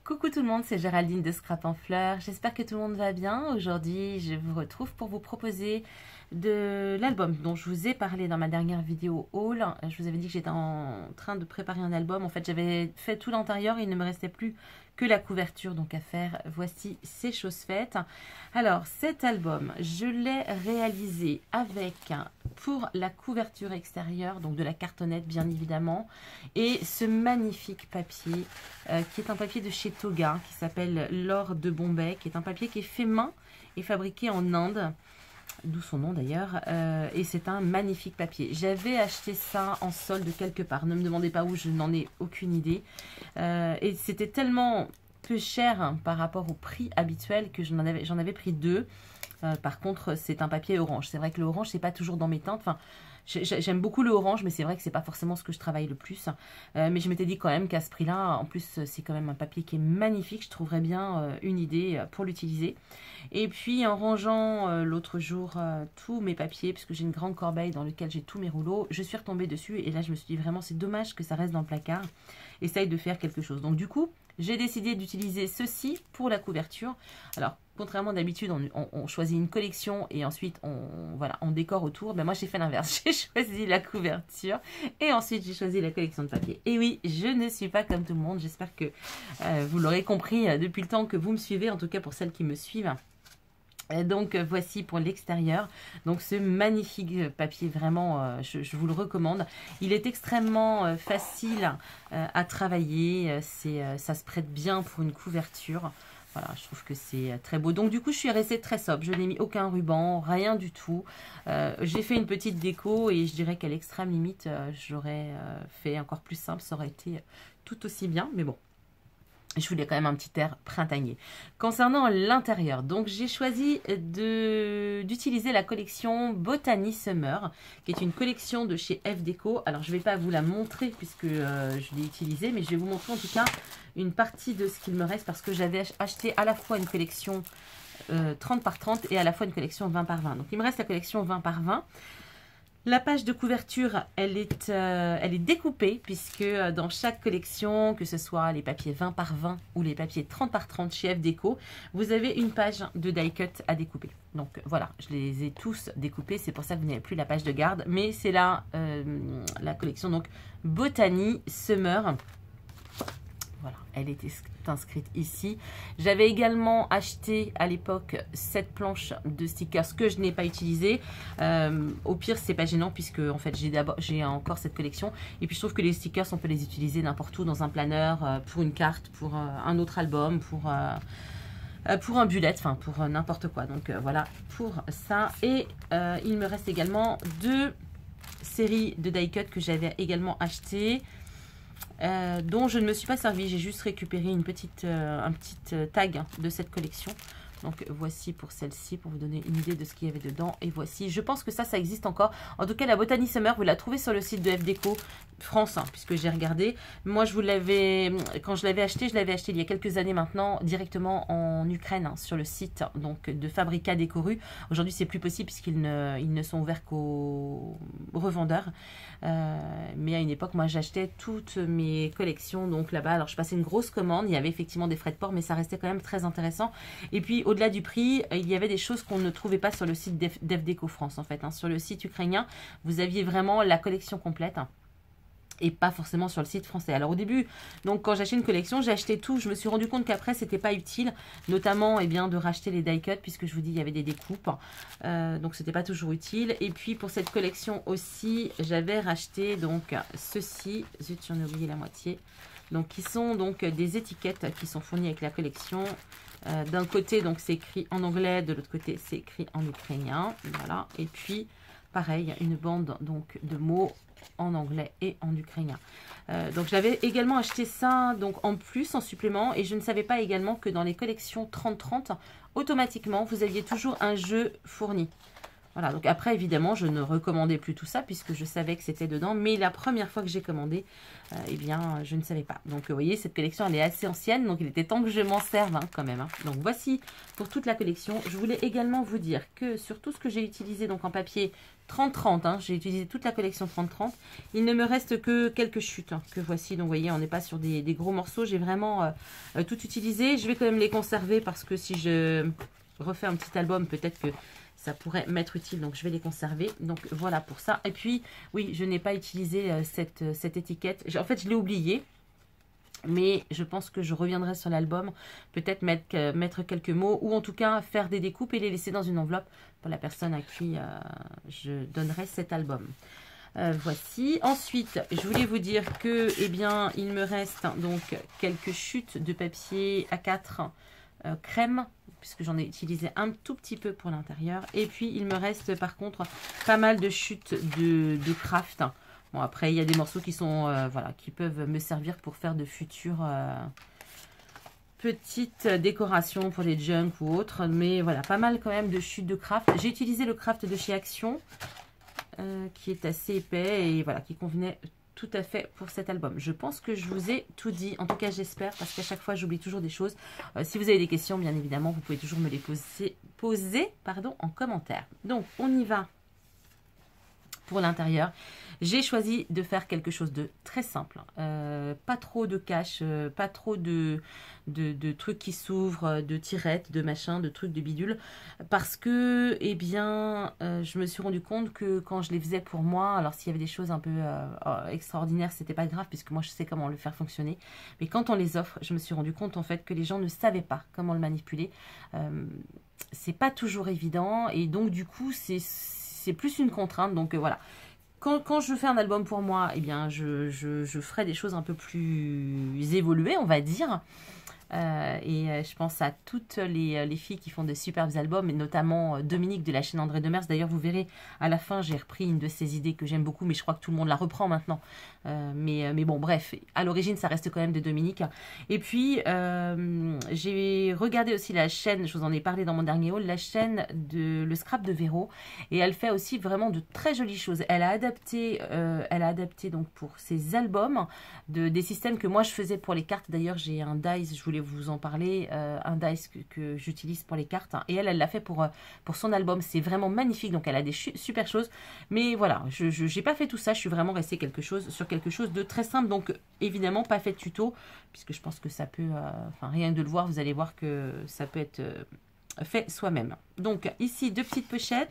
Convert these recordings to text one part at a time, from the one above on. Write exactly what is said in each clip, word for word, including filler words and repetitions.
Coucou tout le monde, c'est Géraldine de Scrap en Fleurs. J'espère que tout le monde va bien. Aujourd'hui, je vous retrouve pour vous proposer de l'album dont je vous ai parlé dans ma dernière vidéo haul. Je vous avais dit que j'étais en train de préparer un album. En fait, j'avais fait tout l'intérieur. Il ne me restait plus que la couverture donc à faire. Voici, ces choses faites. Alors, cet album, je l'ai réalisé avec, pour la couverture extérieure, donc de la cartonnette bien évidemment, et ce magnifique papier euh, qui est un papier de chez Toga qui s'appelle l'or de Bombay, qui est un papier qui est fait main et fabriqué en Inde. D'où son nom d'ailleurs, euh, et c'est un magnifique papier. J'avais acheté ça en solde quelque part, ne me demandez pas où, je n'en ai aucune idée. Euh, et c'était tellement peu cher hein, par rapport au prix habituel que j'en avais, j'en avais pris deux. Euh, par contre, c'est un papier orange. C'est vrai que l'orange, c'est pas toujours dans mes teintes. Enfin, j'aime beaucoup le orange, mais c'est vrai que c'est pas forcément ce que je travaille le plus. Euh, mais je m'étais dit quand même qu'à ce prix-là, en plus, c'est quand même un papier qui est magnifique. Je trouverais bien euh, une idée pour l'utiliser. Et puis, en rangeant euh, l'autre jour euh, tous mes papiers, puisque j'ai une grande corbeille dans laquelle j'ai tous mes rouleaux, je suis retombée dessus. Et là, je me suis dit vraiment, c'est dommage que ça reste dans le placard. Essaye de faire quelque chose. Donc, du coup, j'ai décidé d'utiliser ceci pour la couverture. Alors, contrairement d'habitude, on, on, on choisit une collection et ensuite on, voilà, on décore autour. Ben moi, j'ai fait l'inverse. J'ai choisi la couverture et ensuite j'ai choisi la collection de papier. Et oui, je ne suis pas comme tout le monde. J'espère que euh, vous l'aurez compris euh, depuis le temps que vous me suivez, en tout cas pour celles qui me suivent. Donc euh, voici pour l'extérieur, donc ce magnifique papier, vraiment euh, je, je vous le recommande. Il est extrêmement euh, facile euh, à travailler, euh, c'est, euh, ça se prête bien pour une couverture. Voilà, je trouve que c'est euh, très beau. Donc du coup je suis restée très sobre, je n'ai mis aucun ruban, rien du tout. Euh, j'ai fait une petite déco et je dirais qu'à l'extrême limite euh, j'aurais euh, fait encore plus simple, ça aurait été tout aussi bien, mais bon. Je voulais quand même un petit air printanier. Concernant l'intérieur, donc j'ai choisi d'utiliser la collection Botany Summer, qui est une collection de chez F Déco. Alors je ne vais pas vous la montrer puisque euh, je l'ai utilisée, mais je vais vous montrer en tout cas une partie de ce qu'il me reste parce que j'avais acheté à la fois une collection euh, trente par trente et à la fois une collection vingt par vingt. Donc il me reste la collection vingt par vingt. La page de couverture, elle est, euh, elle est découpée puisque dans chaque collection, que ce soit les papiers vingt par vingt ou les papiers trente par trente chez F Déco, vous avez une page de die cut à découper. Donc voilà, je les ai tous découpés, c'est pour ça que vous n'avez plus la page de garde, mais c'est là euh, la collection donc Botany Summer. Voilà, elle était inscrite ici. J'avais également acheté à l'époque cette planche de stickers que je n'ai pas utilisée. Euh, au pire, c'est pas gênant puisque en fait j'ai d'abord j'ai encore cette collection. Et puis je trouve que les stickers, on peut les utiliser n'importe où, dans un planeur, euh, pour une carte, pour euh, un autre album, pour euh, pour un bullet, enfin pour euh, n'importe quoi. Donc euh, voilà pour ça. Et euh, il me reste également deux séries de die cut que j'avais également achetées. Euh, dont je ne me suis pas servi, j'ai juste récupéré une petite, euh, un petit euh, tag de cette collection. Donc voici pour celle-ci, pour vous donner une idée de ce qu'il y avait dedans. Et voici, je pense que ça, ça existe encore. En tout cas, la Botany Summer, vous la trouvez sur le site de F Déco France, hein, puisque j'ai regardé. Moi, je vous l'avais, quand je l'avais acheté, je l'avais acheté il y a quelques années maintenant, directement en Ukraine, hein, sur le site donc de Fabrica Décoru. Aujourd'hui, c'est plus possible puisqu'ils ne, ils ne sont ouverts qu'aux revendeurs. Euh, mais à une époque, moi, j'achetais toutes mes collections donc là-bas. Alors, je passais une grosse commande. Il y avait effectivement des frais de port, mais ça restait quand même très intéressant. Et puis, au-delà du prix, il y avait des choses qu'on ne trouvait pas sur le site d'F Déco France, en fait. Hein. Sur le site ukrainien, vous aviez vraiment la collection complète. Hein. Et pas forcément sur le site français. Alors au début, donc quand j'achetais une collection, j'ai acheté tout. Je me suis rendu compte qu'après, c'était pas utile, notamment eh bien, de racheter les die cut, puisque je vous dis, il y avait des découpes. Euh, donc c'était pas toujours utile. Et puis pour cette collection aussi, j'avais racheté donc ceci. Zut, j'en ai oublié la moitié. Donc qui sont donc des étiquettes qui sont fournies avec la collection. Euh, D'un côté, donc c'est écrit en anglais, de l'autre côté, c'est écrit en ukrainien. Voilà. Et puis pareil, une bande donc de mots en anglais et en ukrainien. Euh, donc j'avais également acheté ça donc en plus, en supplément, et je ne savais pas également que dans les collections trente trente, automatiquement, vous aviez toujours un jeu fourni. Voilà, donc après, évidemment, je ne recommandais plus tout ça puisque je savais que c'était dedans. Mais la première fois que j'ai commandé, euh, eh bien, je ne savais pas. Donc, vous voyez, cette collection, elle est assez ancienne. Donc, il était temps que je m'en serve hein, quand même. Hein. Donc, voici pour toute la collection. Je voulais également vous dire que sur tout ce que j'ai utilisé, donc en papier trente trente, hein, j'ai utilisé toute la collection trente trente. Il ne me reste que quelques chutes hein, que voici. Donc, vous voyez, on n'est pas sur des, des gros morceaux. J'ai vraiment euh, euh, tout utilisé. Je vais quand même les conserver parce que si je refais un petit album, peut-être que ça pourrait m'être utile, donc je vais les conserver. Donc voilà pour ça. Et puis, oui, je n'ai pas utilisé euh, cette, euh, cette étiquette. En fait, je l'ai oubliée. Mais je pense que je reviendrai sur l'album. Peut-être mettre, euh, mettre quelques mots. Ou en tout cas, faire des découpes et les laisser dans une enveloppe pour la personne à qui euh, je donnerai cet album. Euh, voici. Ensuite, je voulais vous dire que, eh bien, il me reste donc quelques chutes de papier A quatre euh, crème, puisque j'en ai utilisé un tout petit peu pour l'intérieur. Et puis, il me reste par contre pas mal de chutes de, de craft. Bon, après, il y a des morceaux qui sont, euh, voilà, qui peuvent me servir pour faire de futures euh, petites décorations pour les junk ou autres. Mais voilà, pas mal quand même de chutes de craft. J'ai utilisé le craft de chez Action, euh, qui est assez épais et voilà, qui convenait tout à fait pour cet album. Je pense que je vous ai tout dit. En tout cas, j'espère, parce qu'à chaque fois, j'oublie toujours des choses. Euh, si vous avez des questions, bien évidemment, vous pouvez toujours me les poser, poser pardon, en commentaire. Donc, on y va pour l'intérieur. J'ai choisi de faire quelque chose de très simple. Euh, pas trop de cache, euh, pas trop de, de, de trucs qui s'ouvrent, de tirettes, de machins, de trucs de bidule. Parce que, eh bien, euh, je me suis rendu compte que quand je les faisais pour moi, alors s'il y avait des choses un peu euh, extraordinaires, c'était pas grave, puisque moi je sais comment le faire fonctionner. Mais quand on les offre, je me suis rendu compte en fait que les gens ne savaient pas comment le manipuler. Euh, c'est pas toujours évident. Et donc, du coup, c'est c'est plus une contrainte. Donc, euh, voilà. Quand, quand je fais un album pour moi, eh bien, je, je, je ferai des choses un peu plus évoluées, on va dire. Euh, et euh, je pense à toutes les, les filles qui font de superbes albums, et notamment euh, Dominique de la chaîne André Demers. D'ailleurs, vous verrez, à la fin, j'ai repris une de ses idées que j'aime beaucoup, mais je crois que tout le monde la reprend maintenant. Euh, mais, mais bon, bref, à l'origine, ça reste quand même de Dominique. Et puis, euh, j'ai regardé aussi la chaîne, je vous en ai parlé dans mon dernier haul, la chaîne de Le Scrap de Véro. Et elle fait aussi vraiment de très jolies choses. Elle a adapté, euh, elle a adapté donc pour ses albums de, des systèmes que moi je faisais pour les cartes. D'ailleurs, j'ai un dice, je voulais vous en parler, euh, un dice que, que j'utilise pour les cartes, hein. Et elle, elle l'a fait pour, euh, pour son album. C'est vraiment magnifique, donc elle a des super choses. Mais voilà, je n'ai pas fait tout ça, je suis vraiment restée quelque chose, sur quelque chose de très simple. Donc évidemment, pas fait de tuto, puisque je pense que ça peut, euh, enfin rien que de le voir, vous allez voir que ça peut être euh, fait soi-même. Donc ici, deux petites pochettes.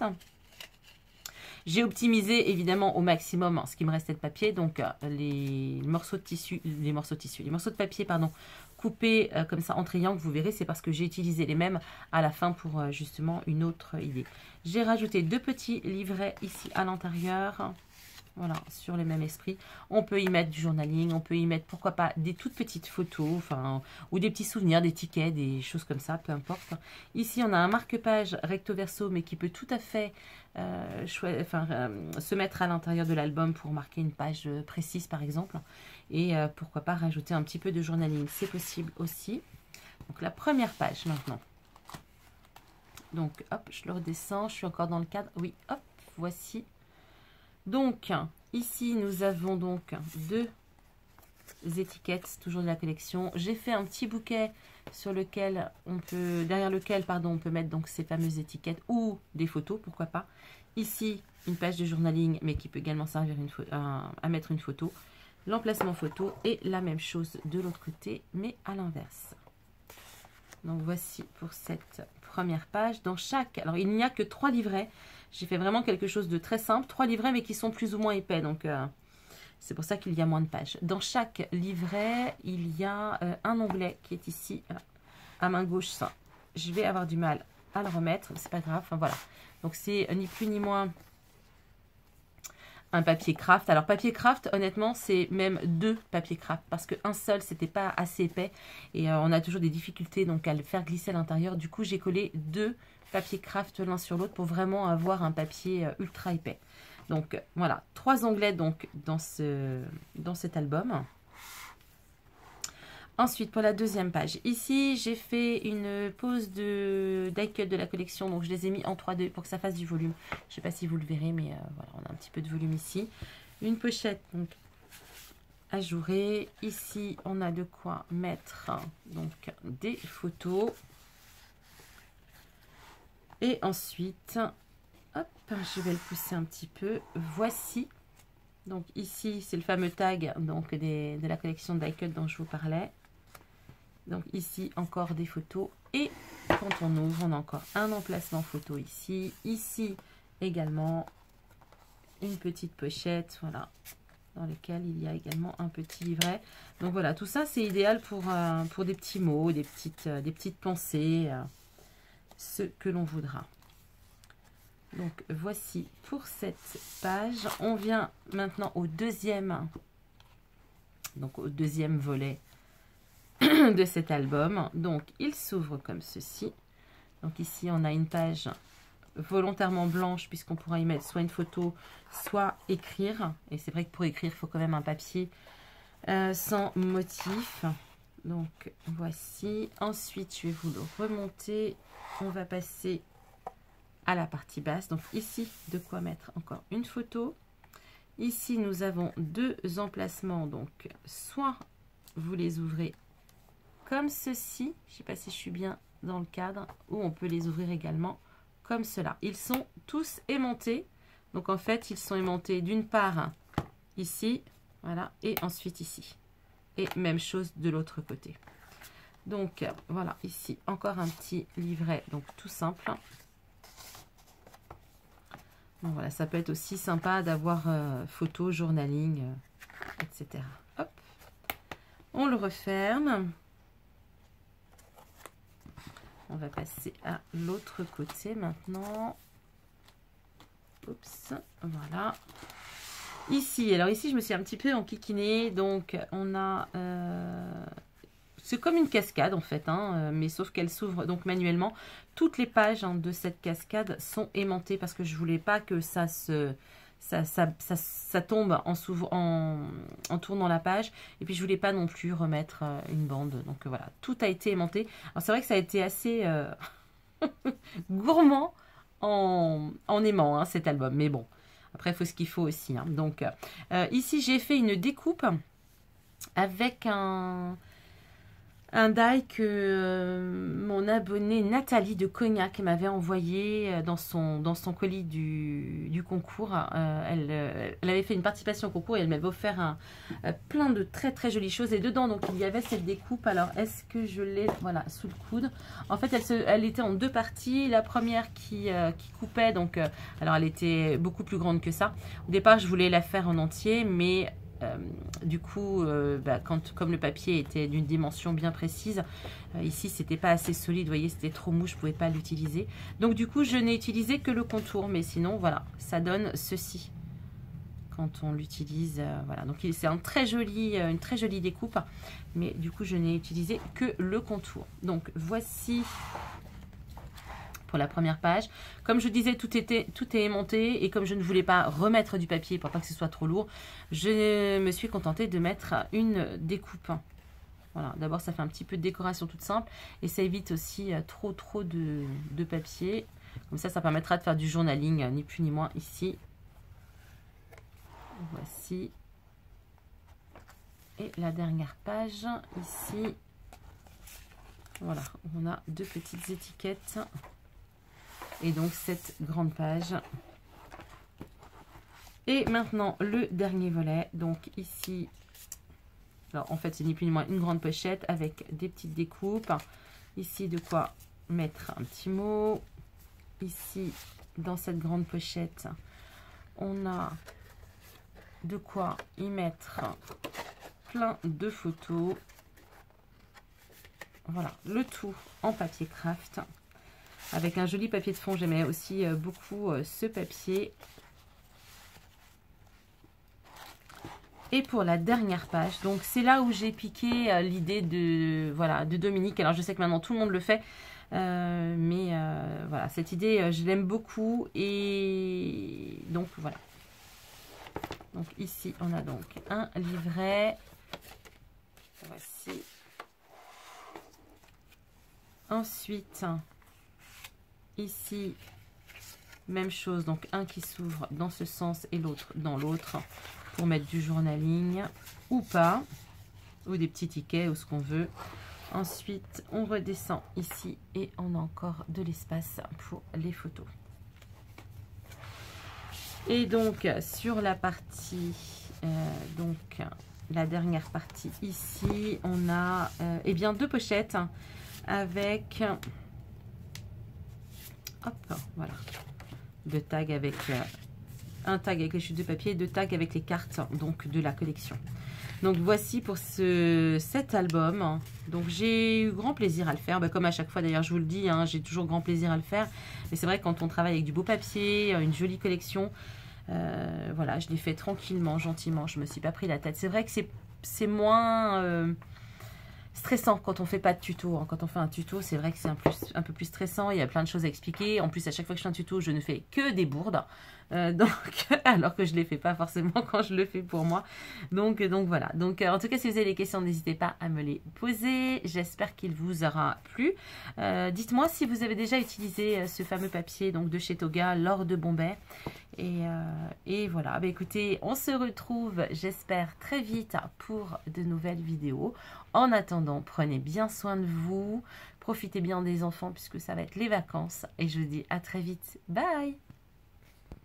J'ai optimisé évidemment au maximum ce qui me restait de papier, donc les morceaux de tissu, les morceaux de tissu, les morceaux de papier, pardon, coupés euh, comme ça en triangle, vous verrez, c'est parce que j'ai utilisé les mêmes à la fin pour euh, justement une autre idée. J'ai rajouté deux petits livrets ici à l'intérieur. Voilà, sur le même esprit. On peut y mettre du journaling, on peut y mettre, pourquoi pas, des toutes petites photos, enfin, ou des petits souvenirs, des tickets, des choses comme ça, peu importe. Ici, on a un marque-page recto-verso, mais qui peut tout à fait euh, enfin, euh, se mettre à l'intérieur de l'album pour marquer une page précise, par exemple. Et euh, pourquoi pas rajouter un petit peu de journaling, c'est possible aussi. Donc, la première page, maintenant. Donc, hop, je le redescends, je suis encore dans le cadre. Oui, hop, voici. Donc, ici, nous avons donc deux étiquettes, toujours de la collection. J'ai fait un petit bouquet sur lequel on peut, derrière lequel, pardon, on peut mettre donc ces fameuses étiquettes ou des photos, pourquoi pas. Ici, une page de journaling, mais qui peut également servir une à, à mettre une photo. L'emplacement photo et la même chose de l'autre côté, mais à l'inverse. Donc, voici pour cette première page. Dans chaque, alors il n'y a que trois livrets. J'ai fait vraiment quelque chose de très simple. Trois livrets, mais qui sont plus ou moins épais. Donc, euh, c'est pour ça qu'il y a moins de pages. Dans chaque livret, il y a euh, un onglet qui est ici, euh, à main gauche. Ça, je vais avoir du mal à le remettre. C'est pas grave. Enfin, voilà. Donc, c'est euh, ni plus ni moins un papier craft. Alors, papier craft, honnêtement, c'est même deux papiers craft. Parce qu'un seul, c'était pas assez épais. Et euh, on a toujours des difficultés donc à le faire glisser à l'intérieur. Du coup, j'ai collé deux papier craft l'un sur l'autre pour vraiment avoir un papier ultra épais. Donc voilà, trois onglets donc dans ce dans cet album. Ensuite, pour la deuxième page, ici, j'ai fait une pose de die cut de la collection. Donc, je les ai mis en trois deux pour que ça fasse du volume. Je ne sais pas si vous le verrez, mais euh, voilà, on a un petit peu de volume ici. Une pochette, donc, ajourée. Ici, on a de quoi mettre donc des photos. Et ensuite, hop, je vais le pousser un petit peu. Voici. Donc, ici, c'est le fameux tag donc, des, de la collection die cut dont je vous parlais. Donc ici, encore des photos. Et quand on ouvre, on a encore un emplacement photo ici. Ici également, une petite pochette, voilà, dans lequel il y a également un petit livret. Donc voilà, tout ça, c'est idéal pour, euh, pour des petits mots, des petites, euh, des petites pensées, euh, ce que l'on voudra. Donc voici pour cette page. On vient maintenant au deuxième, donc au deuxième volet de cet album. Donc il s'ouvre comme ceci. Donc ici on a une page volontairement blanche puisqu'on pourra y mettre soit une photo, soit écrire. Et c'est vrai que pour écrire, il faut quand même un papier euh, sans motif. Donc voici. Ensuite, je vais vous le remonter. On va passer à la partie basse. Donc ici, de quoi mettre encore une photo. Ici, nous avons deux emplacements. Donc soit vous les ouvrez comme ceci, je ne sais pas si je suis bien dans le cadre, ou on peut les ouvrir également comme cela. Ils sont tous aimantés, donc en fait ils sont aimantés d'une part ici, voilà, et ensuite ici. Et même chose de l'autre côté. Donc voilà, ici encore un petit livret, donc tout simple. Donc voilà, ça peut être aussi sympa d'avoir euh, photo, journaling, euh, et cetera. Hop, on le referme. On va passer à l'autre côté maintenant. Oups, voilà. Ici, alors ici, je me suis un petit peu enquiquinée. Donc, on a... Euh, c'est comme une cascade, en fait, hein, mais sauf qu'elle s'ouvre donc manuellement. Toutes les pages hein, de cette cascade sont aimantées parce que je voulais pas que ça se... Ça, ça, ça, ça tombe en, en, en tournant la page. Et puis, je voulais pas non plus remettre euh, une bande. Donc, euh, voilà, tout a été aimanté. Alors, c'est vrai que ça a été assez euh, gourmand en, en aimant, hein, cet album. Mais bon, après, il faut ce qu'il faut aussi. Hein. Donc, euh, ici, j'ai fait une découpe avec un... Un die que euh, mon abonnée Nathalie de Cognac m'avait envoyé dans son, dans son colis du, du concours. Euh, elle, euh, elle avait fait une participation au concours et elle m'avait offert un, euh, plein de très très jolies choses. Et dedans, donc, il y avait cette découpe. Alors, est-ce que je l'ai voilà, sous le coude? En fait, elle, se, elle était en deux parties. La première qui, euh, qui coupait, donc, euh, alors elle était beaucoup plus grande que ça. Au départ, je voulais la faire en entier, mais... Euh, du coup, euh, bah, quand, comme le papier était d'une dimension bien précise, euh, ici c'était pas assez solide, vous voyez, c'était trop mou, je pouvais pas l'utiliser. Donc du coup, je n'ai utilisé que le contour, mais sinon, voilà, ça donne ceci quand on l'utilise. Euh, voilà, donc c'est un très joli, euh, une très jolie découpe, mais du coup, je n'ai utilisé que le contour. Donc voici. Pour la première page. Comme je disais, tout, était, tout est aimanté et comme je ne voulais pas remettre du papier pour pas que ce soit trop lourd, je me suis contentée de mettre une découpe. Voilà, d'abord ça fait un petit peu de décoration toute simple et ça évite aussi trop trop de, de papier. Comme ça, ça permettra de faire du journaling, ni plus ni moins ici. Voici. Et la dernière page, ici. Voilà, on a deux petites étiquettes. Et donc cette grande page. Et maintenant le dernier volet. Donc ici, alors en fait c'est ni plus ni moins une grande pochette avec des petites découpes. Ici de quoi mettre un petit mot. Ici dans cette grande pochette, on a de quoi y mettre plein de photos. Voilà, le tout en papier craft. Avec un joli papier de fond, j'aimais aussi beaucoup ce papier. Et pour la dernière page, donc c'est là où j'ai piqué l'idée de, voilà, de Dominique. Alors je sais que maintenant tout le monde le fait, euh, mais euh, voilà, cette idée, je l'aime beaucoup. Et donc voilà. Donc ici, on a donc un livret. Voici. Ensuite, ici, même chose, donc un qui s'ouvre dans ce sens et l'autre dans l'autre pour mettre du journaling ou pas, ou des petits tickets ou ce qu'on veut. Ensuite, on redescend ici et on a encore de l'espace pour les photos. Et donc, sur la partie, euh, donc la dernière partie ici, on a euh, eh bien deux pochettes avec, hop, voilà, deux tags avec, euh, un tag avec les chutes de papier et deux tags avec les cartes donc de la collection. Donc voici pour ce, cet album. Donc j'ai eu grand plaisir à le faire, bah, comme à chaque fois d'ailleurs je vous le dis, hein, j'ai toujours grand plaisir à le faire. Mais c'est vrai que quand on travaille avec du beau papier, une jolie collection, euh, voilà, je l'ai fait tranquillement, gentiment, je me suis pas pris la tête. C'est vrai que c'est moins euh, stressant quand on fait pas de tuto. Hein. Quand on fait un tuto, c'est vrai que c'est un, un peu plus stressant, il y a plein de choses à expliquer. En plus, à chaque fois que je fais un tuto, je ne fais que des bourdes. Euh, donc, alors que je ne les fais pas forcément quand je le fais pour moi. Donc, donc voilà. Donc, euh, en tout cas, si vous avez des questions, n'hésitez pas à me les poser. J'espère qu'il vous aura plu. Euh, Dites-moi si vous avez déjà utilisé euh, ce fameux papier donc de chez Toga lors de Bombay. Et, euh, et voilà. Bah, écoutez, on se retrouve, j'espère, très vite pour de nouvelles vidéos. En attendant, prenez bien soin de vous. Profitez bien des enfants puisque ça va être les vacances. Et je vous dis à très vite. Bye!